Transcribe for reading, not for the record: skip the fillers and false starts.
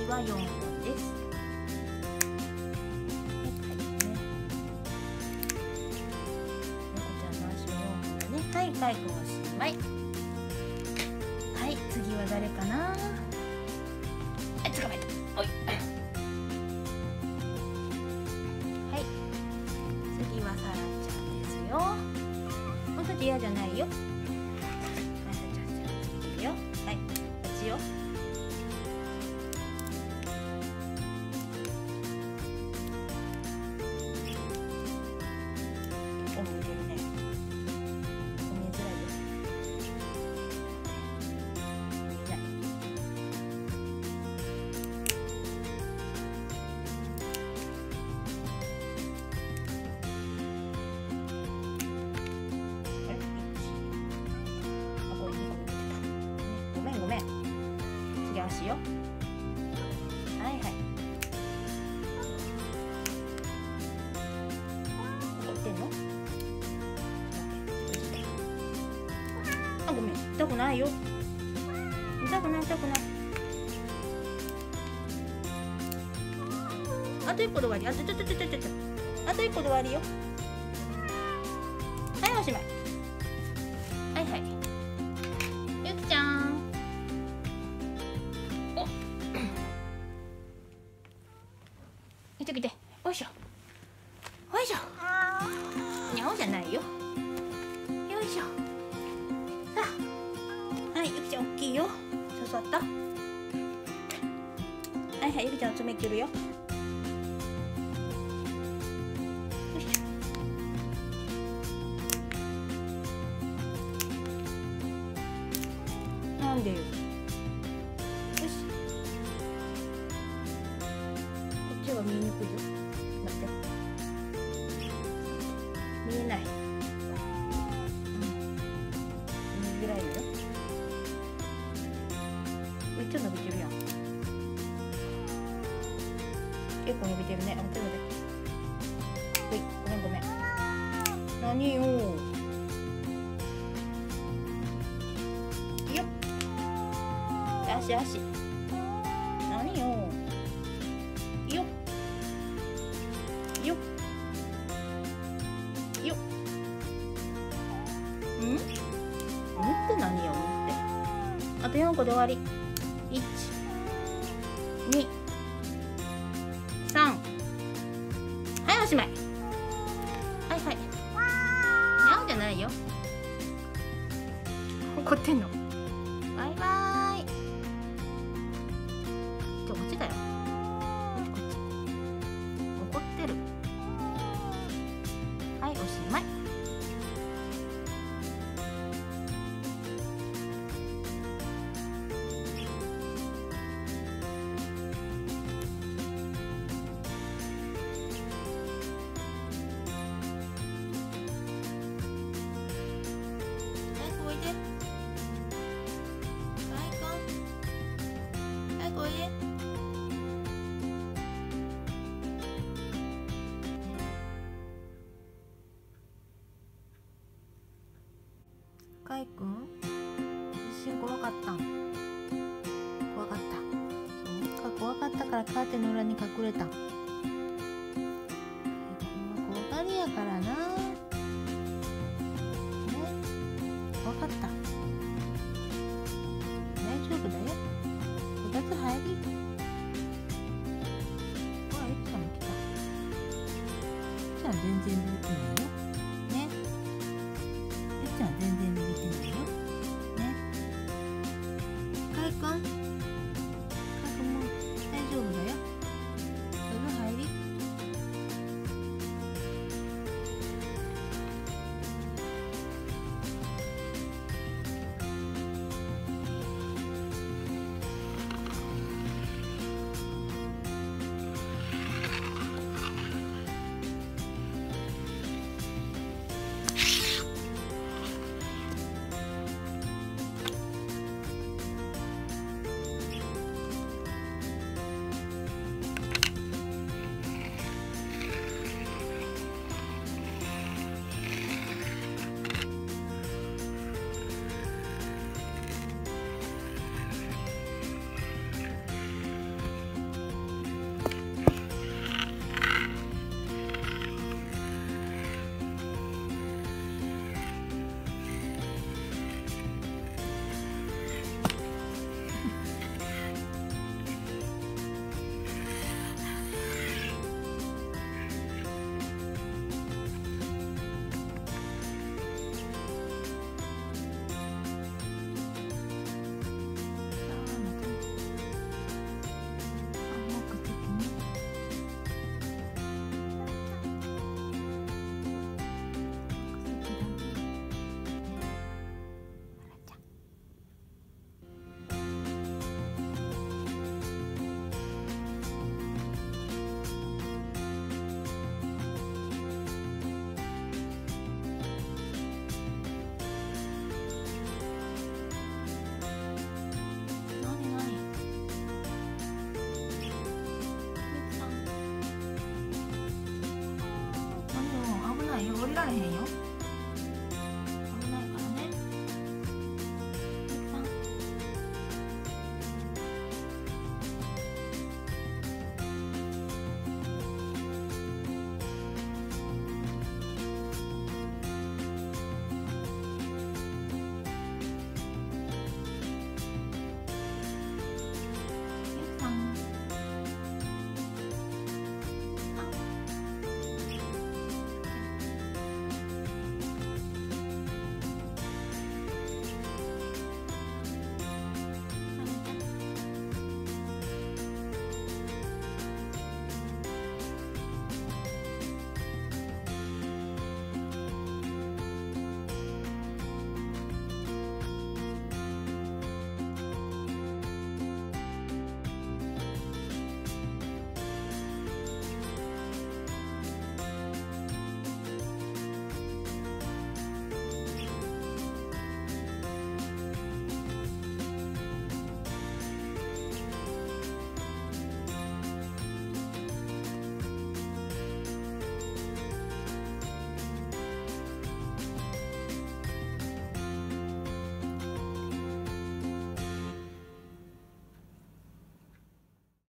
は4本です。はい、かいくんおしまい。はい、次は誰かな。はい、捕まえた。おい。はい、次はさらちゃんですよ。もうちょっと嫌じゃないよ。はい、さらちゃんつけてるよ。はい、こっちよ。お、見てるね。次足よ。はいはい。怒ってんの？あ、ごめん。痛くないよ。痛くない痛くない。あと1個で終わり。あと1個で終わりよ。はい、おしまい。はいはい。ゆきちゃん。来て来て。おいしょ。おいしょ。にゃおじゃないよ。よいしょ。さあ。はい、ゆきちゃん大きいよ。刺さった。はいはい、ゆきちゃん爪切るよ。よいしょ。なんでよ。よし。こっちは見えにくいよ。待って。見えない。見えづらいよ。めっちゃ伸びてるやん。結構伸びてるね。あ、ちょっと待って。ごめんごめん。何よ。よっ。足足。何よ。よっ。よっ。よっ。ん？むって何よ、むって。あと4個で終わり。1、2、3。はい、おしまい。はいはい。にゃおじゃないよ。怒ってんの。バイバーイ。こっちだよ。こっち。怒ってる。はい、おしまい。かいくん、一瞬怖かったん。怖かった。そうか、怖かったからカーテンの裏に隠れた。怖がりやからな。ね、怖かった。大丈夫だよ。こたつ入り。ほら、ゆきちゃんも来た。ゆきちゃん全然動いてないよ。ね。ゆきちゃん全然動いてないよ。ね。かいくん。かいくんも大丈夫だよ。お風呂入り。 られへんよ。